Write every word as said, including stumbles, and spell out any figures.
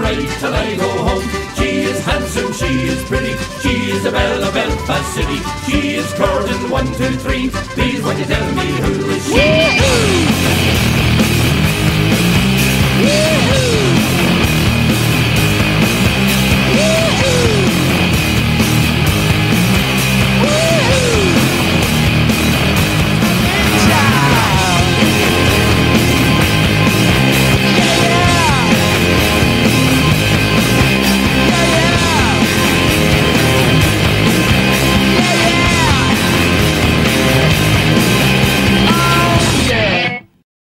ride till I go home. She is handsome, she is pretty, she is a belle of Belfast City. She is curling one, two, three, please when you tell me who is she? Woo-hoo! Woo-hoo!